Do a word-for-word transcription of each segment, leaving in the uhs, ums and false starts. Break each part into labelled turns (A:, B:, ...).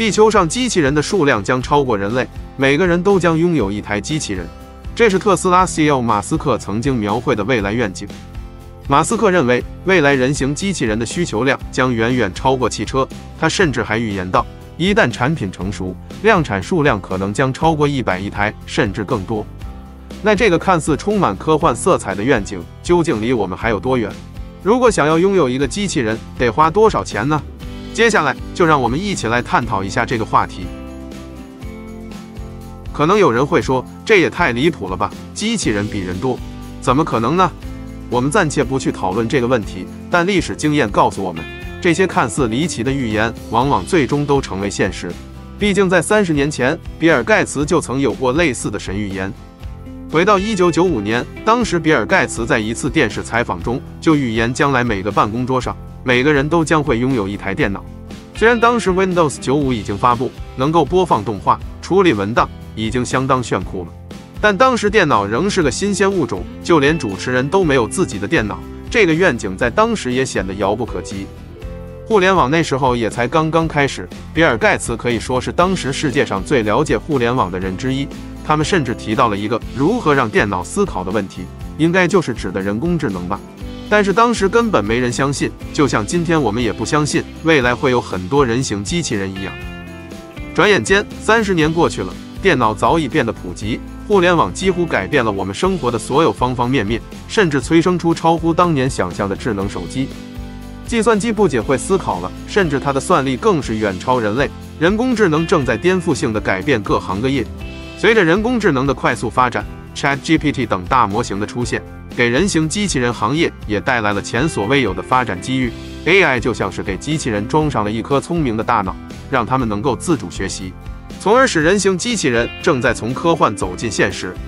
A: 地球上机器人的数量将超过人类，每个人都将拥有一台机器人。这是特斯拉 C E O 马斯克曾经描绘的未来愿景。马斯克认为，未来人形机器人的需求量将远远超过汽车。他甚至还预言到，一旦产品成熟，量产数量可能将超过一百亿台，甚至更多。那这个看似充满科幻色彩的愿景，究竟离我们还有多远？如果想要拥有一个机器人，得花多少钱呢？接下来就让我们一起来探讨一下这个话题。可能有人会说，这也太离谱了吧，机器人比人多，怎么可能呢？我们暂且不去讨论这个问题，但历史经验告诉我们，这些看似离奇的预言，往往最终都成为现实。毕竟在三十年前，比尔·盖茨就曾有过类似的神预言。回到一九九五年，当时比尔·盖茨在一次电视采访中就预言，将来每个办公桌上，每个人都将会拥有一台电脑。虽然当时 Windows 九五已经发布，能够播放动画、处理文档，已经相当炫酷了，但当时电脑仍是个新鲜物种，就连主持人都没有自己的电脑，这个愿景在当时也显得遥不可及。互联网那时候也才刚刚开始，比尔·盖茨可以说是当时世界上最了解互联网的人之一。他们甚至提到了一个如何让电脑思考的问题，应该就是指的人工智能吧。但是当时根本没人相信，就像今天我们也不相信未来会有很多人形机器人一样。转眼间，三十年过去了，电脑早已变得普及，互联网几乎改变了我们生活的所有方方面面，甚至催生出超乎当年想象的智能手机。计算机不仅会思考了，甚至它的算力更是远超人类。人工智能正在颠覆性的改变各行各业。随着人工智能的快速发展， ChatGPT 等大模型的出现，给人形机器人行业也带来了前所未有的发展机遇。A I 就像是给机器人装上了一颗聪明的大脑，让他们能够自主学习，从而使人形机器人正在从科幻走进现实。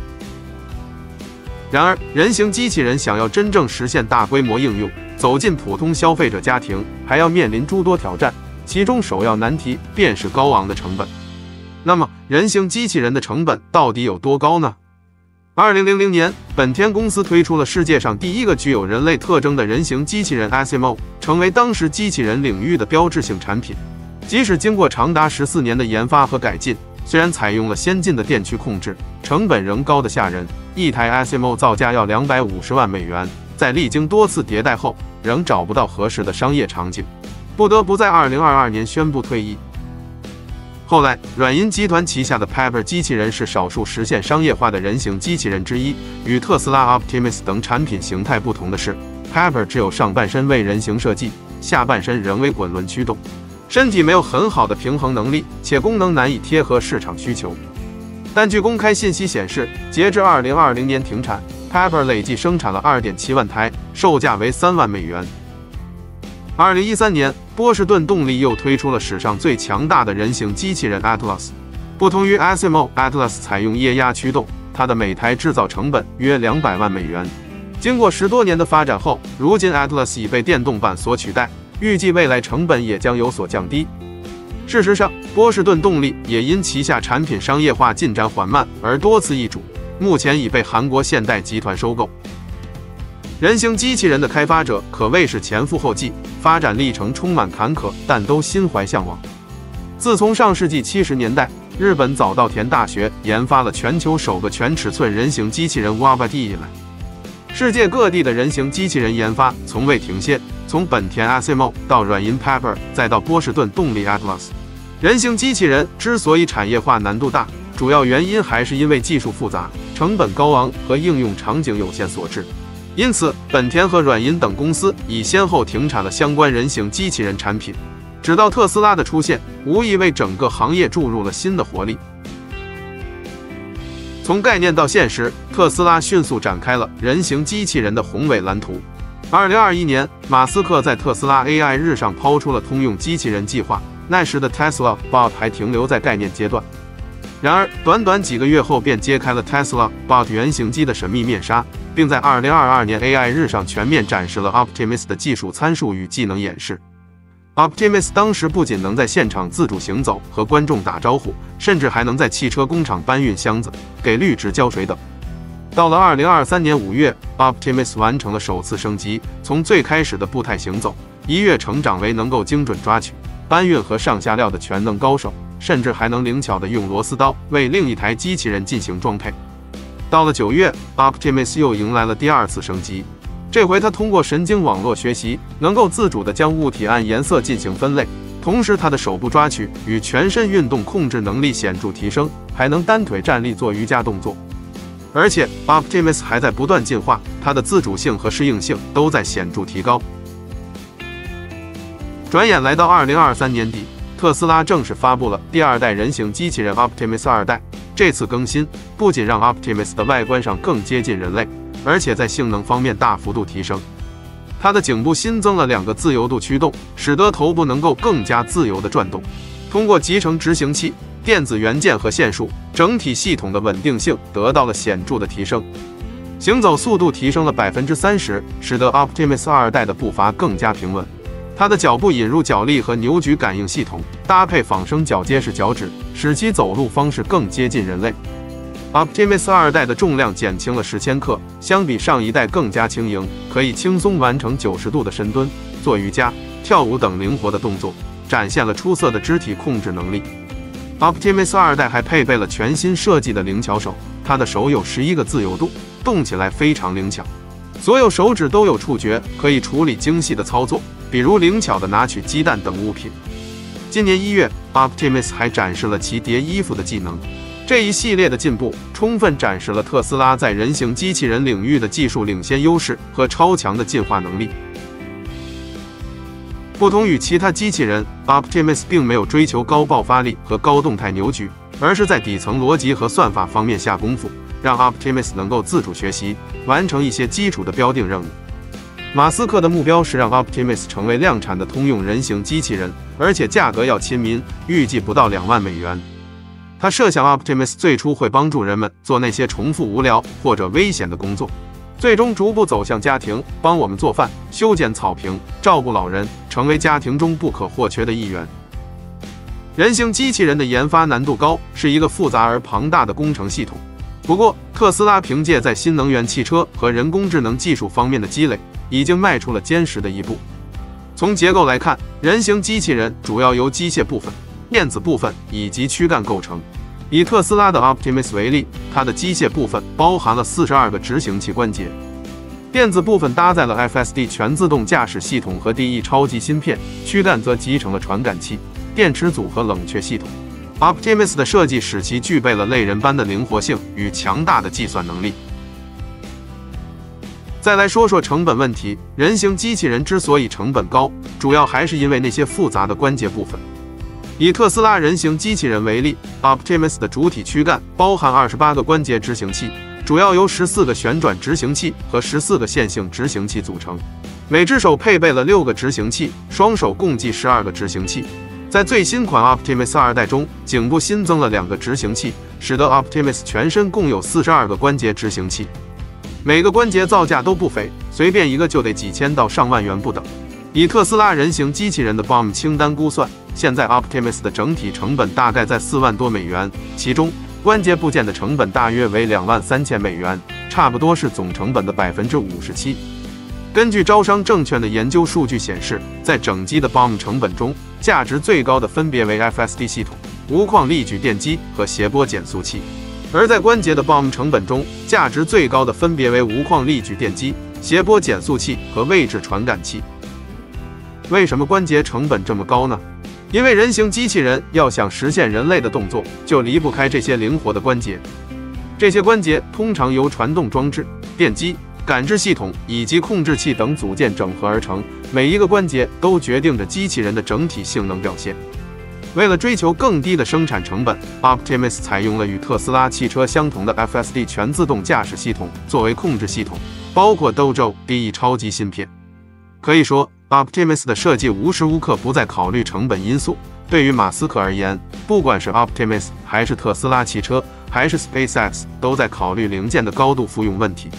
A: 然而，人形机器人想要真正实现大规模应用，走进普通消费者家庭，还要面临诸多挑战，其中首要难题便是高昂的成本。那么，人形机器人的成本到底有多高呢？二零零零年，本田公司推出了世界上第一个具有人类特征的人形机器人 Asimo， 成为当时机器人领域的标志性产品。即使经过长达十四年的研发和改进，虽然采用了先进的电驱控制，成本仍高得吓人。一台 Asimo 造价要两百五十万美元，在历经多次迭代后，仍找不到合适的商业场景，不得不在二零二二年宣布退役。后来，软银集团旗下的 Pepper 机器人是少数实现商业化的人形机器人之一。与特斯拉 Optimus 等产品形态不同的是， Pepper 只有上半身为人形设计，下半身仍为滚轮驱动，身体没有很好的平衡能力，且功能难以贴合市场需求。但据公开信息显示，截至二零二零年停产， Pepper 累计生产了 二点七万台，售价为三万美元。二零一三年，波士顿动力又推出了史上最强大的人形机器人 Atlas。不同于 Asimo，Atlas 采用液压驱动，它的每台制造成本约两百万美元。经过十多年的发展后，如今 Atlas 已被电动版所取代，预计未来成本也将有所降低。事实上，波士顿动力也因旗下产品商业化进展缓慢而多次易主，目前已被韩国现代集团收购。人形机器人的开发者可谓是前赴后继，发展历程充满坎坷，但都心怀向往。自从上世纪七十年代，日本早稻田大学研发了全球首个全尺寸人形机器人 Wabati 以来，世界各地的人形机器人研发从未停歇，从本田 Asimo 到软银 Pepper， 再到波士顿动力 Atlas。人形机器人之所以产业化难度大，主要原因还是因为技术复杂、成本高昂和应用场景有限所致。因此，本田和软银等公司已先后停产了相关人形机器人产品，直到特斯拉的出现，无疑为整个行业注入了新的活力。从概念到现实，特斯拉迅速展开了人形机器人的宏伟蓝图。二零二一年，马斯克在特斯拉 A I 日上抛出了通用机器人计划，那时的 Tesla Bot 还停留在概念阶段。然而，短短几个月后便揭开了 Tesla Bot 原型机的神秘面纱，并在二零二二年 A I 日上全面展示了 Optimus 的技术参数与技能演示。Optimus 当时不仅能在现场自主行走和观众打招呼，甚至还能在汽车工厂搬运箱子、给绿植浇水等。到了二零二三年五月 ，Optimus 完成了首次升级，从最开始的步态行走，一跃成长为能够精准抓取、 搬运和上下料的全能高手，甚至还能灵巧地用螺丝刀为另一台机器人进行装配。到了九月 ，Optimus 又迎来了第二次升级。这回它通过神经网络学习，能够自主地将物体按颜色进行分类，同时它的手部抓取与全身运动控制能力显著提升，还能单腿站立做瑜伽动作。而且 Optimus 还在不断进化，它的自主性和适应性都在显著提高。转眼来到二零二三年底，特斯拉正式发布了第二代人形机器人 Optimus 二代。这次更新不仅让 Optimus 的外观上更接近人类，而且在性能方面大幅度提升。它的颈部新增了两个自由度驱动，使得头部能够更加自由地转动。通过集成执行器、电子元件和线束，整体系统的稳定性得到了显著的提升。行走速度提升了 百分之三十， 使得 Optimus 二代的步伐更加平稳。它的脚部引入脚力和扭矩感应系统，搭配仿生脚结实脚趾，使其走路方式更接近人类。Optimus 二代的重量减轻了十千克，相比上一代更加轻盈，可以轻松完成九十度的深蹲、做瑜伽、跳舞等灵活的动作，展现了出色的肢体控制能力。Optimus 二代还配备了全新设计的灵巧手，它的手有十一个自由度，动起来非常灵巧。所有手指都有触觉，可以处理精细的操作，比如灵巧地拿取鸡蛋等物品。今年一月 ，Optimus 还展示了其叠衣服的技能。这一系列的进步，充分展示了特斯拉在人形机器人领域的技术领先优势和超强的进化能力。不同于其他机器人 ，Optimus 并没有追求高爆发力和高动态扭矩，而是在底层逻辑和算法方面下功夫，让 Optimus 能够自主学习，完成一些基础的标定任务。马斯克的目标是让 Optimus 成为量产的通用人形机器人，而且价格要亲民，预计不到两万美元。他设想 Optimus 最初会帮助人们做那些重复无聊或者危险的工作，最终逐步走向家庭，帮我们做饭、修剪草坪、照顾老人，成为家庭中不可或缺的一员。人形机器人的研发难度高，是一个复杂而庞大的工程系统。不过，特斯拉凭借在新能源汽车和人工智能技术方面的积累，已经迈出了坚实的一步。从结构来看，人形机器人主要由机械部分、电子部分以及躯干构成。以特斯拉的 Optimus 为例，它的机械部分包含了四十二个执行器关节，电子部分搭载了 F S D 全自动驾驶系统和 D E 超级芯片，躯干则集成了传感器、电池组和冷却系统。Optimus 的设计使其具备了类人般的灵活性与强大的计算能力。再来说说成本问题，人形机器人之所以成本高，主要还是因为那些复杂的关节部分。以特斯拉人形机器人为例 ，Optimus 的主体躯干包含二十八个关节执行器，主要由十四个旋转执行器和十四个线性执行器组成。每只手配备了六个执行器，双手共计十二个执行器。在最新款 Optimus 二代中，颈部新增了两个执行器，使得 Optimus 全身共有四十二个关节执行器。每个关节造价都不菲，随便一个就得几千到上万元不等。以特斯拉人形机器人的 B O M 清单估算，现在 Optimus 的整体成本大概在四万多美元，其中关节部件的成本大约为两万三千美元，差不多是总成本的 百分之五十七。根据招商证券的研究数据显示，在整机的 B O M 成本中，价值最高的分别为 F S D 系统、无框力矩电机和谐波减速器；而在关节的 B O M 成本中，价值最高的分别为无框力矩电机、谐波减速器和位置传感器。为什么关节成本这么高呢？因为人形机器人要想实现人类的动作，就离不开这些灵活的关节。这些关节通常由传动装置、电机、感知系统以及控制器等组件整合而成，每一个关节都决定着机器人的整体性能表现。为了追求更低的生产成本 ，Optimus 采用了与特斯拉汽车相同的 F S D 全自动驾驶系统作为控制系统，包括 Dojo D E 超级芯片。可以说 ，Optimus 的设计无时无刻不在考虑成本因素。对于马斯克而言，不管是 Optimus 还是特斯拉汽车，还是 SpaceX， 都在考虑零件的高度复用问题。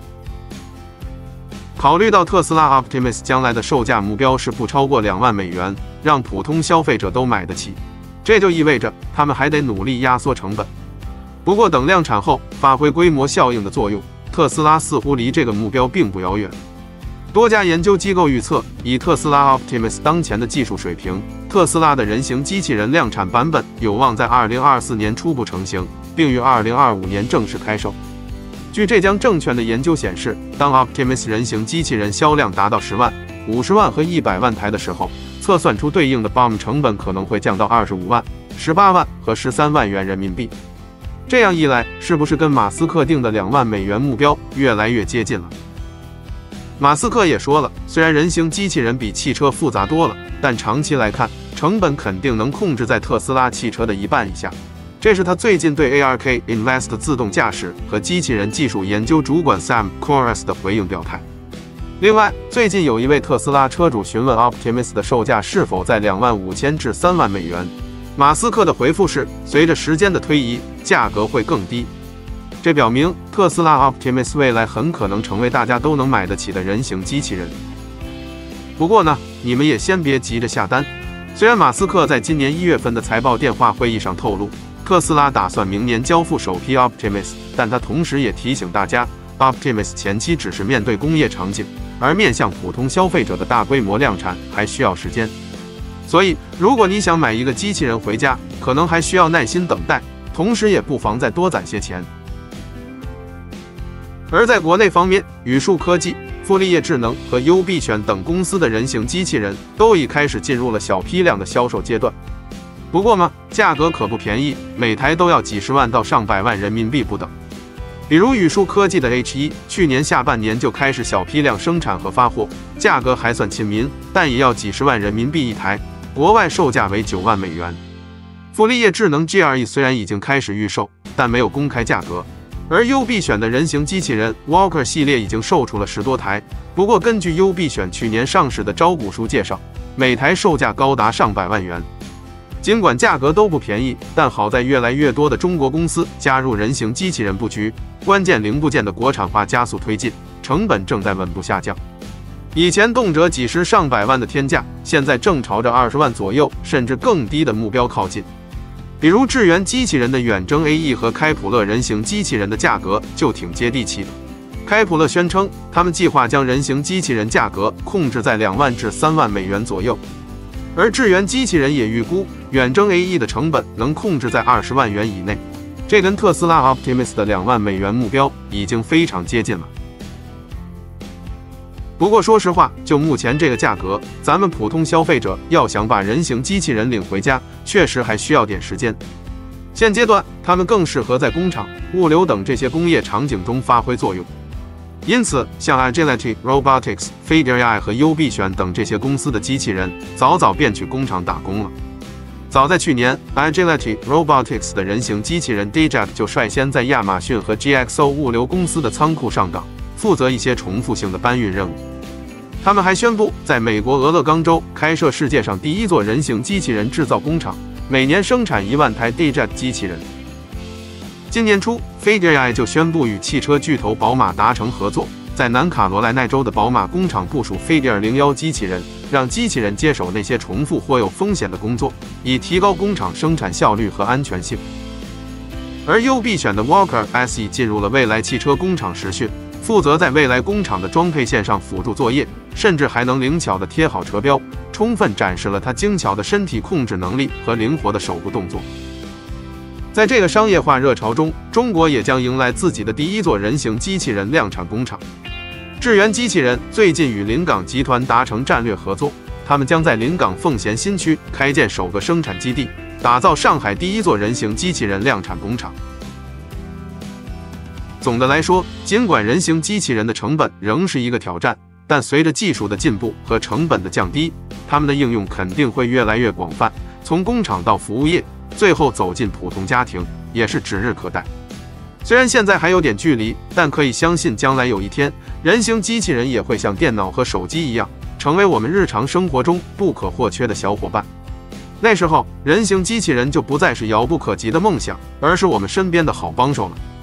A: 考虑到特斯拉 Optimus 将来的售价目标是不超过两万美元，让普通消费者都买得起，这就意味着他们还得努力压缩成本。不过等量产后，发挥规模效应的作用，特斯拉似乎离这个目标并不遥远。 多家研究机构预测，以特斯拉 Optimus 当前的技术水平，特斯拉的人形机器人量产版本有望在二零二四年初步成型，并于二零二五年正式开售。据浙江证券的研究显示，当 Optimus 人形机器人销量达到十万、五十万和一百万台的时候，测算出对应的 B O M 成本可能会降到二十五万、十八万和十三万元人民币。这样一来，是不是跟马斯克定的两万美元目标越来越接近了？马斯克也说了，虽然人形机器人比汽车复杂多了，但长期来看，成本肯定能控制在特斯拉汽车的一半以下。这是他最近对 A R K Invest 自动驾驶和机器人技术研究主管 Sam Corres 的回应表态。另外，最近有一位特斯拉车主询问 Optimus 的售价是否在两万五千至三万美元，马斯克的回复是，随着时间的推移，价格会更低。这表明特斯拉 Optimus 未来很可能成为大家都能买得起的人形机器人。不过呢，你们也先别急着下单。虽然马斯克在今年一月份的财报电话会议上透露，特斯拉打算明年交付首批 Optimus， 但他同时也提醒大家 ，Optimus 前期只是面对工业场景，而面向普通消费者的大规模量产还需要时间。所以，如果你想买一个机器人回家，可能还需要耐心等待，同时也不妨再多攒些钱。而在国内方面，宇树科技、富力业智能和优必选等公司的人形机器人都已开始进入了小批量的销售阶段。不过嘛，价格可不便宜，每台都要几十万到上百万人民币不等。比如宇树科技的 H 一，去年下半年就开始小批量生产和发货，价格还算亲民，但也要几十万人民币一台，国外售价为九万美元。富力业智能 G R E 虽然已经开始预售，但没有公开价格。而优必选的人形机器人 Walker 系列已经售出了十多台，不过根据优必选去年上市的招股书介绍，每台售价高达上百万元。尽管价格都不便宜，但好在越来越多的中国公司加入人形机器人布局，关键零部件的国产化加速推进，成本正在稳步下降。以前动辄几十上百万的天价，现在正朝着二十万左右甚至更低的目标靠近。比如智源机器人的远征 A E 和开普勒人形机器人的价格就挺接地气的。开普勒宣称，他们计划将人形机器人价格控制在两万至三万美元左右，而智源机器人也预估远征 A E 的成本能控制在二十万元以内，这跟特斯拉 Optimus 的两万美元目标已经非常接近了。不过说实话，就目前这个价格，咱们普通消费者要想把人形机器人领回家，确实还需要点时间。现阶段，它们更适合在工厂、物流等这些工业场景中发挥作用。因此，像 Agility Robotics、Figure A I 和优必选等这些公司的机器人，早早便去工厂打工了。早在去年 ，Agility Robotics 的人形机器人 D J A C 就率先在亚马逊和 G X O 物流公司的仓库上岗，负责一些重复性的搬运任务。他们还宣布，在美国俄勒冈州开设世界上第一座人形机器人制造工厂，每年生产一万台 D J A C 机器人。今年初 ，Figure A I 就宣布与汽车巨头宝马达成合作，在南卡罗来纳州的宝马工厂部署 Figure 零一机器人，让机器人接手那些重复或有风险的工作，以提高工厂生产效率和安全性。而优必选的 Walker S E 进入了未来汽车工厂实训，负责在未来工厂的装配线上辅助作业，甚至还能灵巧地贴好车标，充分展示了它精巧的身体控制能力和灵活的手部动作。在这个商业化热潮中，中国也将迎来自己的第一座人形机器人量产工厂。智源机器人最近与临港集团达成战略合作，他们将在临港奉贤新区开建首个生产基地，打造上海第一座人形机器人量产工厂。总的来说，尽管人形机器人的成本仍是一个挑战，但随着技术的进步和成本的降低，它们的应用肯定会越来越广泛，从工厂到服务业，最后走进普通家庭，也是指日可待。虽然现在还有点距离，但可以相信将来有一天，人形机器人也会像电脑和手机一样，成为我们日常生活中不可或缺的小伙伴。那时候，人形机器人就不再是遥不可及的梦想，而是我们身边的好帮手了。